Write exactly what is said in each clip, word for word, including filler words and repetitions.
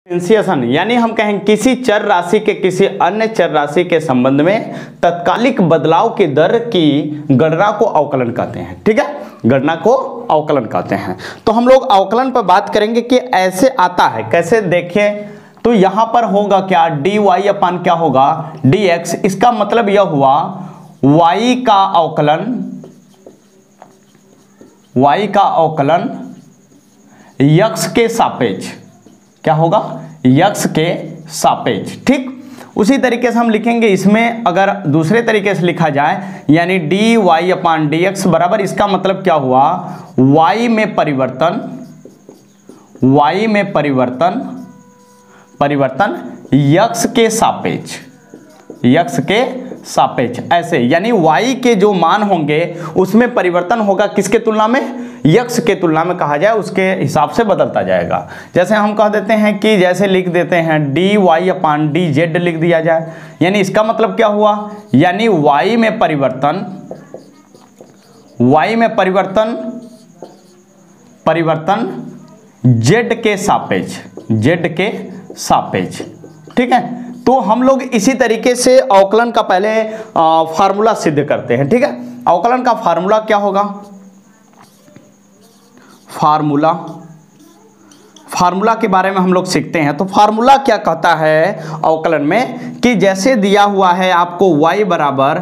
Differentiation यानी हम कहें किसी चर राशि के किसी अन्य चर राशि के संबंध में तत्कालिक बदलाव की दर की गणना को अवकलन कहते हैं। ठीक है, गणना को अवकलन कहते हैं। तो हम लोग अवकलन पर बात करेंगे कि ऐसे आता है कैसे। देखिए तो यहां पर होगा क्या, डी वाई अपान क्या होगा, डी एक्स। इसका मतलब यह हुआ y का अवकलन, y का अवकलन x के सापेक्ष क्या होगा, x के सापेक्ष। ठीक, उसी तरीके से हम लिखेंगे इसमें, अगर दूसरे तरीके से लिखा जाए यानी d y upon d x बराबर, इसका मतलब क्या हुआ, y में परिवर्तन, y में परिवर्तन परिवर्तन x के सापेक्ष, x के सापेक्ष ऐसे, यानी y के जो मान होंगे उसमें परिवर्तन होगा किसके तुलना में, x के तुलना में कहा जाए, उसके हिसाब से बदलता जाएगा। जैसे हम कह देते हैं कि जैसे लिख देते हैं d y upon d z लिख दिया जाए, यानी इसका मतलब क्या हुआ, यानी y में परिवर्तन, y में परिवर्तन परिवर्तन z के सापेक्ष, z के सापेक्ष। ठीक है, तो हम लोग इसी तरीके से अवकलन का पहले फार्मूला सिद्ध करते हैं। ठीक है, अवकलन का फार्मूला क्या होगा, फार्मूला फार्मूला के बारे में हम लोग सीखते हैं। तो फार्मूला क्या कहता है अवकलन में कि जैसे दिया हुआ है आपको y बराबर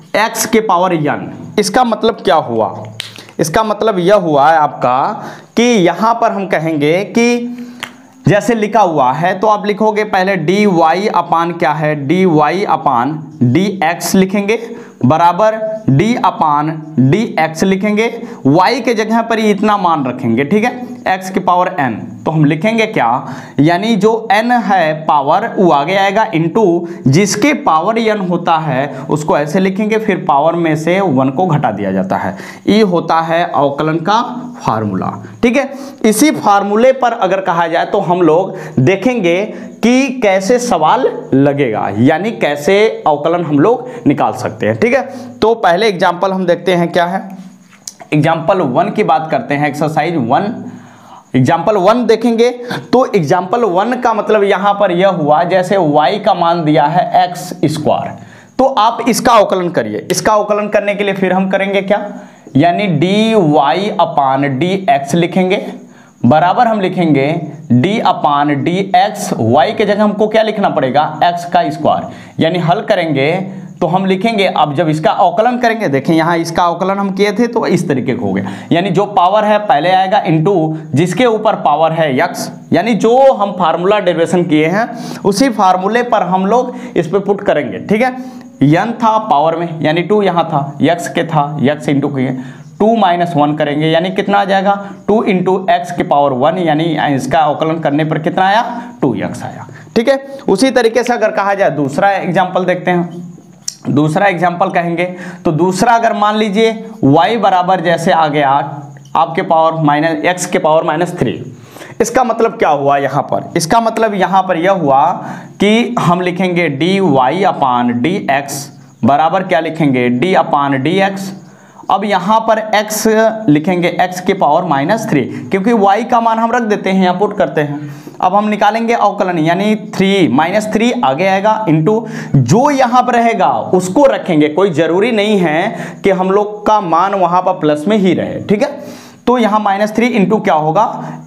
x के पावर n, इसका मतलब क्या हुआ, इसका मतलब यह हुआ है आपका कि यहां पर हम कहेंगे कि जैसे लिखा हुआ है तो आप लिखोगे पहले डी वाई अपान क्या है, d y upon d x लिखेंगे बराबर डी अपान डी एक्स लिखेंगे, y के जगह पर ही इतना मान रखेंगे। ठीक है, x की पावर n, तो हम लिखेंगे क्या, यानी जो n है पावर वो आगे आएगा इनटू जिसके पावर n होता है उसको ऐसे लिखेंगे, फिर पावर में से वन को घटा दिया जाता है। ये होता है अवकलन का फार्मूला। ठीक है, इसी फार्मूले पर अगर कहा जाए तो हम लोग देखेंगे कि कैसे सवाल लगेगा, यानी कैसे अवकलन हम लोग निकाल सकते हैं। ठीक है, तो पहले एग्जांपल हम देखते हैं क्या है, एग्जांपल वन की बात करते हैं, एक्सरसाइज वन। एग्जाम्पल वन देखेंगे तो एग्जाम्पल वन का मतलब यहां पर यह हुआ जैसे y का मान दिया है एक्स स्क्वायर, तो आप इसका अवकलन करिए। इसका अवकलन करने के लिए फिर हम करेंगे क्या, यानी d y upon d x लिखेंगे बराबर हम लिखेंगे d upon d x, y के जगह हमको क्या लिखना पड़ेगा, x का स्क्वायर, यानी हल करेंगे तो हम लिखेंगे। अब जब इसका अवकलन करेंगे, देखें यहाँ इसका अवकलन हम किए थे तो इस तरीके का हो गया, यानी जो पावर है पहले आएगा इनटू जिसके ऊपर पावर है x, यानी जो हम फार्मूला डेरिवेशन किए हैं उसी फार्मूले पर हम लोग इस पे पुट करेंगे। ठीक है, n था पावर में यानी टू यहाँ था, x के था x इंटू किए, टू माइनस वन करेंगे यानी कितना आ जाएगा, टू इंटू एक्स के पावर वन, यानी इसका अवकलन करने पर कितना आया, टू एक्स आया। ठीक है, उसी तरीके से अगर कहा जाए दूसरा एग्जाम्पल देखते हैं। दूसरा एग्जाम्पल कहेंगे तो दूसरा अगर मान लीजिए y बराबर जैसे आ गया आपके पावर माइनस एक्स के पावर माइनस थ्री, इसका मतलब क्या हुआ यहाँ पर, इसका मतलब यहाँ पर यह हुआ कि हम लिखेंगे d y upon d x बराबर क्या लिखेंगे, डी अपान डी एक्स। अब यहाँ पर x लिखेंगे x के पावर माइनस थ्री, क्योंकि y का मान हम रख देते हैं यहाँ पुट करते हैं। अब हम निकालेंगे अवकलन, यानी थ्री माइनस थ्री आगे आएगा इनटू जो यहाँ पर रहेगा उसको रखेंगे, कोई जरूरी नहीं है कि हम लोग का मान वहाँ पर प्लस में ही रहे। ठीक है, तो यहाँ माइनस थ्री इंटू क्या होगा,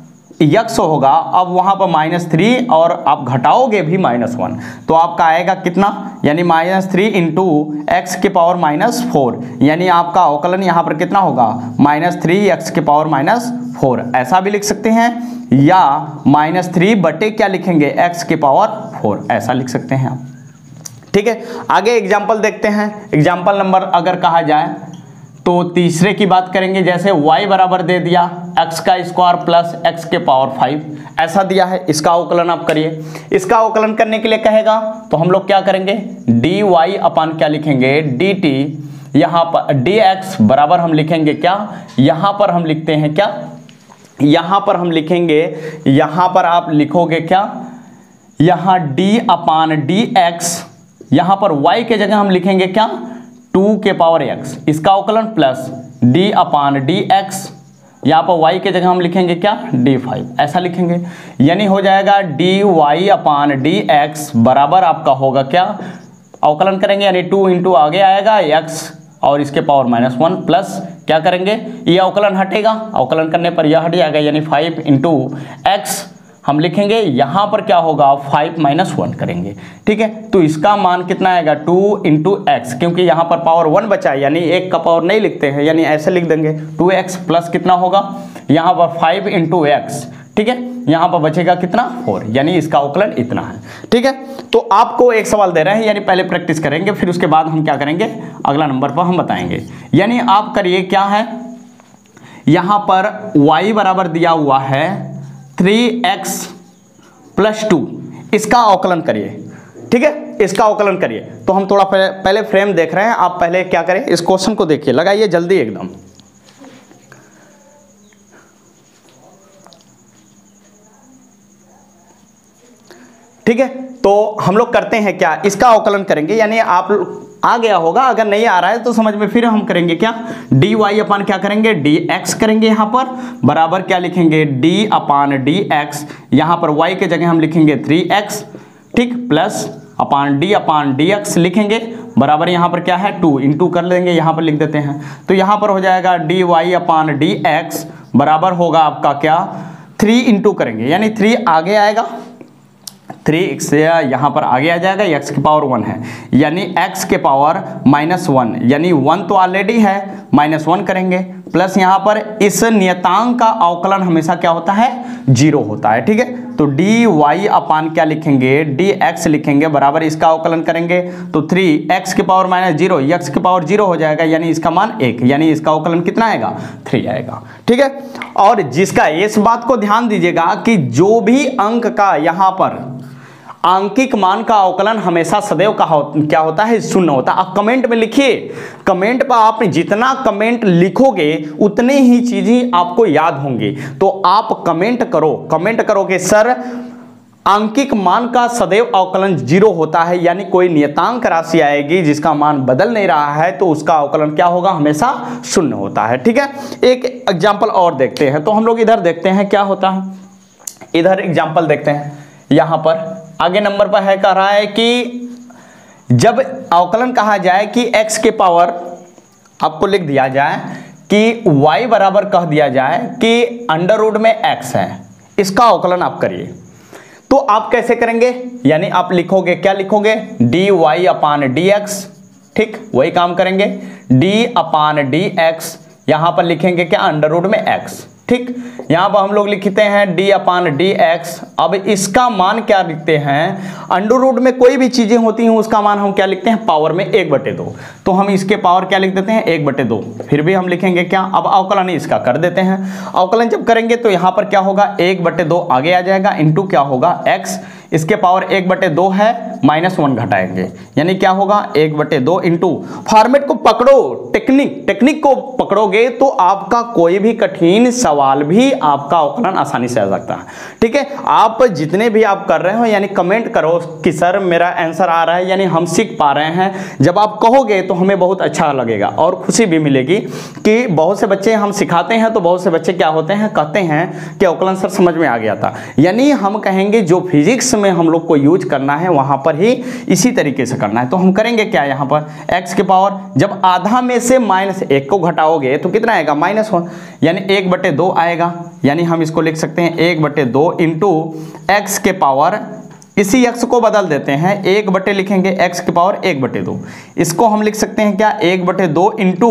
यक्स होगा। अब वहां पर माइनस थ्री और आप घटाओगे भी माइनस वन, तो आपका आएगा कितना, यानी माइनस थ्री इंटू एक्स के पावर माइनस फोर, यानी आपका अवकलन यहाँ पर कितना होगा, माइनस थ्री एक्स के पावर माइनस फोर, ऐसा भी लिख सकते हैं, या माइनस थ्री बटे क्या लिखेंगे, एक्स के पावर फोर, ऐसा लिख सकते हैं आप। ठीक है, आगे एग्जाम्पल देखते हैं। एग्जाम्पल नंबर अगर कहा जाए तो तीसरे की बात करेंगे, जैसे y बराबर दे दिया x का स्क्वायर प्लस x के पावर फाइव, ऐसा दिया है, इसका अवकलन आप करिए। इसका अवकलन करने के लिए कहेगा तो हम लोग क्या करेंगे, डी वाई अपान क्या लिखेंगे, डी टी, यहाँ पर डी एक्स बराबर हम लिखेंगे क्या, यहाँ पर हम लिखते हैं क्या, यहाँ पर हम लिखेंगे, यहाँ पर आप लिखोगे क्या, यहाँ डी अपान डी एक्स, यहाँ पर y के जगह हम लिखेंगे क्या, टू के पावर x, इसका अवकलन plus d upon d x यहाँ पर y के जगह हम लिखेंगे क्या, डी फाइव, ऐसा लिखेंगे। यानी हो जाएगा d y upon d x बराबर आपका होगा क्या, अवकलन करेंगे यानी टू इंटू आगे आएगा x और इसके पावर माइनस वन प्लस क्या करेंगे, ये अवकलन हटेगा, अवकलन करने पर यह हट जाएगा यानी फाइव इंटू एक्स हम लिखेंगे, यहाँ पर क्या होगा फाइव माइनस वन करेंगे। ठीक है, तो इसका मान कितना आएगा टू इंटू एक्स, क्योंकि यहाँ पर पावर वन बचा है यानी एक का पावर नहीं लिखते हैं, यानी ऐसे लिख देंगे टू एक्स प्लस कितना होगा यहाँ पर फाइव इंटू एक्स। ठीक है, यहाँ पर बचेगा कितना फोर, यानी इसका अवकलन इतना है। ठीक है, तो आपको एक सवाल दे रहे हैं, यानी पहले प्रैक्टिस करेंगे फिर उसके बाद हम क्या करेंगे अगला नंबर पर हम बताएंगे। यानी आप करिए क्या है, यहाँ पर y बराबर दिया हुआ है थ्री एक्स प्लस टू, इसका अवकलन करिए। ठीक है, इसका अवकलन करिए। तो हम थोड़ा पहले फ्रेम देख रहे हैं, आप पहले क्या करें इस क्वेश्चन को देखिए, लगाइए जल्दी एकदम। ठीक है, तो हम लोग करते हैं क्या, इसका अवकलन करेंगे, यानी आप आ गया होगा, अगर नहीं आ रहा है तो समझ में फिर हम करेंगे क्या, डी वाई अपान क्या करेंगे डी एक्स करेंगे, यहाँ पर बराबर क्या लिखेंगे डी अपान डी एक्स, यहाँ पर y के जगह हम लिखेंगे थ्री एक्स, ठीक, plus upon d upon d x लिखेंगे, बराबर यहाँ पर क्या है टू इंटू कर लेंगे, यहाँ पर लिख देते हैं। तो यहाँ पर हो जाएगा d y upon d x बराबर होगा आपका क्या थ्री इंटू करेंगे, यानी थ्री आगे आएगा, थ्री एक्स यहाँ पर आगे आ जाएगा, एक्स की पावर वन है यानी एक्स के पावर माइनस वन, यानी वन तो ऑलरेडी है माइनस वन करेंगे, प्लस यहाँ पर इस नियतांक का अवकलन हमेशा क्या होता है जीरो होता है। ठीक है, तो डी वाई अपान क्या लिखेंगे डी एक्स लिखेंगे, बराबर इसका अवकलन करेंगे तो थ्री एक्स के पावर माइनस जीरो, एक्स के पावर जीरो हो जाएगा यानी इसका मान एक, यानी इसका अवकलन कितना आएगा थ्री आएगा। ठीक है, और जिसका इस बात को ध्यान दीजिएगा कि जो भी अंक का यहाँ पर आंकिक मान का अवकलन हमेशा सदैव का हो, क्या होता है शून्य होता है। आप कमेंट में लिखिए, कमेंट पर आप जितना कमेंट लिखोगे उतने ही चीजें आपको याद होंगी। तो आप कमेंट करो, कमेंट करो कि सर आंकिक मान का सदैव अवकलन जीरो होता है, यानी कोई नियतांक राशि आएगी जिसका मान बदल नहीं रहा है तो उसका अवकलन क्या होगा हमेशा शून्य होता है। ठीक है, एक एग्जाम्पल और देखते हैं, तो हम लोग इधर देखते हैं क्या होता है, इधर एग्जाम्पल देखते हैं। यहाँ पर आगे नंबर पर है, कह रहा है कि जब अवकलन कहा जाए कि x के पावर आपको लिख दिया जाए कि y बराबर कह दिया जाए कि अंडर रूट में x है, इसका अवकलन आप करिए। तो आप कैसे करेंगे, यानी आप लिखोगे क्या लिखोगे d y upon d x, ठीक, वही काम करेंगे, d अपान डी एक्स, यहां पर लिखेंगे क्या अंडर रूट में x, ठीक, यहाँ पर हम लोग लिखते हैं d अपान डी एक्स। अब इसका मान क्या लिखते हैं, अंडर रूट में कोई भी चीजें होती हैं उसका मान हम क्या लिखते हैं पावर में एक बटे दो, तो हम इसके पावर क्या लिख देते हैं एक बटे दो, फिर भी हम लिखेंगे क्या, अब अवकलन इसका कर देते हैं। अवकलन जब करेंगे तो यहाँ पर क्या होगा एक बटे दो आगे आ जाएगा, इंटू क्या होगा x, इसके पावर एक बटे दो है माइनस वन घटाएंगे, यानी क्या होगा एक बटे दो इंटू, फॉर्मेट को पकड़ो, टेक्निक टेक्निक को पकड़ोगे तो आपका कोई भी कठिन सवाल भी आपका अवकलन आसानी से आ सकता है। ठीक है, आप जितने भी आप कर रहे हो यानी कमेंट करो कि सर मेरा आंसर आ रहा है, यानी हम सीख पा रहे हैं। जब आप कहोगे तो हमें बहुत अच्छा लगेगा और खुशी भी मिलेगी कि बहुत से बच्चे हम सिखाते हैं तो बहुत से बच्चे क्या होते हैं कहते हैं कि अवकलन सर समझ में आ गया था, यानी हम कहेंगे जो फिजिक्स में हम लोग को यूज करना है वहां पर ही इसी तरीके से करना है। तो हम करेंगे क्या, यहाँ पर x के पावर जब आधा में से माइनस एक को घटाओगे तो कितना आएगा माइनस वन, यानी एक बटे दो आएगा, यानी हम इसको लिख सकते हैं एक बटे दो इंटू एक्स के पावर, इसी x को बदल देते हैं एक बटे लिखेंगे x के पावर एक बटे दो, इसको हम लिख सकते हैं क्या एक बटे दो इंटू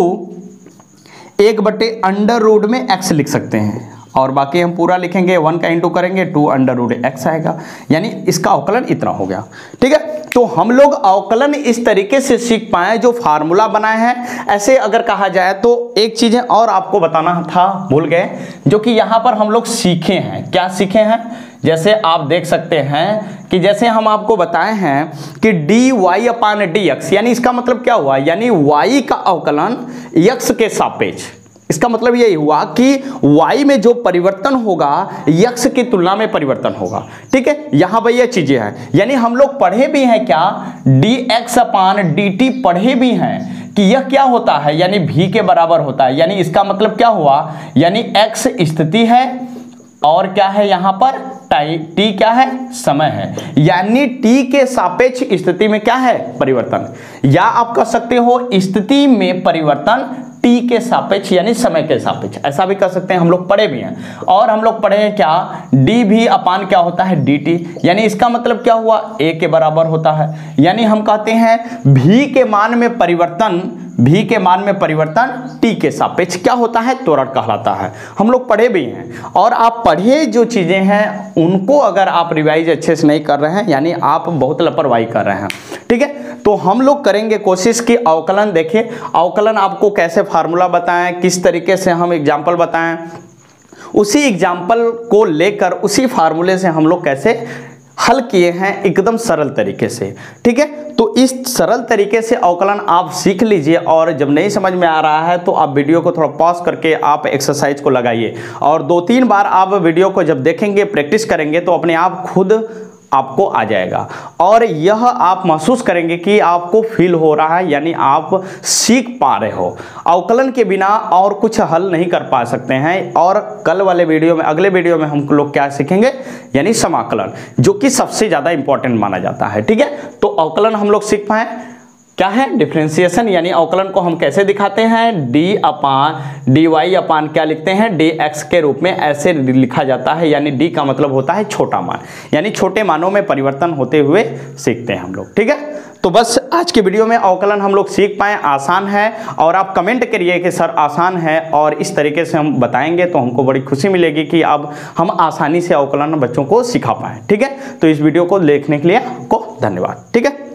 एक बटे अंडर रूट में x लिख सकते हैं, और बाकी हम पूरा लिखेंगे वन का इंटू करेंगे टू अंडर रूट एक्स आएगा, यानी इसका अवकलन इतना हो गया। ठीक है, तो हम लोग अवकलन इस तरीके से सीख पाए जो फार्मूला बनाए हैं। ऐसे अगर कहा जाए तो एक चीजें और आपको बताना था भूल गए, जो कि यहाँ पर हम लोग सीखे हैं, क्या सीखे हैं, जैसे आप देख सकते हैं कि जैसे हम आपको बताए हैं कि d y upon d x, यानी इसका मतलब क्या हुआ, यानी y का अवकलन x के सापेक्ष, इसका मतलब यही हुआ कि y में जो परिवर्तन होगा x की तुलना में परिवर्तन होगा। ठीक है, यहां पर ये चीजें हैं, यानी हम लोग पढ़े भी हैं क्या d x upon d t पढ़े भी हैं कि यह क्या होता है, यानी v के बराबर होता है। यानी इसका मतलब क्या हुआ, यानी x स्थिति है और क्या है यहाँ पर t क्या है, समय है। यानी t के सापेक्ष स्थिति में क्या है, परिवर्तन, या आप कह सकते हो स्थिति में परिवर्तन t के सापेक्ष यानी समय के सापेक्ष, ऐसा भी कह सकते हैं। हम लोग पढ़े भी हैं। और हम लोग पढ़े हैं क्या, डी भी अपान क्या होता है, dt, यानी इसका मतलब क्या हुआ, a के बराबर होता है। यानी हम कहते हैं v के मान में परिवर्तन, v के मान में परिवर्तन t के सापेक्ष क्या होता है, त्वरण कहलाता है। हम लोग पढ़े भी हैं। और आप पढ़े जो चीजें हैं उनको अगर आप रिवाइज अच्छे से नहीं कर रहे हैं, यानी आप बहुत लापरवाही कर रहे हैं, ठीक है। तो हम लोग करेंगे कोशिश कि अवकलन देखें, अवकलन आपको कैसे फार्मूला बताएं, किस तरीके से हम एग्जाम्पल बताएं, उसी एग्जाम्पल को लेकर उसी फार्मूले से हम लोग कैसे हल किए हैं एकदम सरल तरीके से, ठीक है। तो इस सरल तरीके से अवकलन आप सीख लीजिए। और जब नहीं समझ में आ रहा है तो आप वीडियो को थोड़ा पॉज करके आप एक्सरसाइज को लगाइए, और दो तीन बार आप वीडियो को जब देखेंगे, प्रैक्टिस करेंगे, तो अपने आप खुद आपको आ जाएगा। और यह आप महसूस करेंगे कि आपको फील हो रहा है, यानी आप सीख पा रहे हो। अवकलन के बिना और कुछ हल नहीं कर पा सकते हैं। और कल वाले वीडियो में, अगले वीडियो में हम लोग क्या सीखेंगे, यानी समाकलन, जो कि सबसे ज़्यादा इंपॉर्टेंट माना जाता है, ठीक है। तो अवकलन हम लोग सीख पाए क्या है, डिफरेंशिएशन, यानी अवकलन को हम कैसे दिखाते हैं, d upon d y upon क्या लिखते हैं, डी एक्स के रूप में ऐसे लिखा जाता है। यानी डी का मतलब होता है छोटा मान, यानी छोटे मानों में परिवर्तन होते हुए सीखते हैं हम लोग, ठीक है। तो बस आज के वीडियो में अवकलन हम लोग सीख पाए, आसान है। और आप कमेंट करिए कि सर आसान है, और इस तरीके से हम बताएंगे तो हमको बड़ी खुशी मिलेगी कि अब हम आसानी से अवकलन बच्चों को सिखा पाएँ, ठीक है। तो इस वीडियो को देखने के लिए आपको धन्यवाद, ठीक है।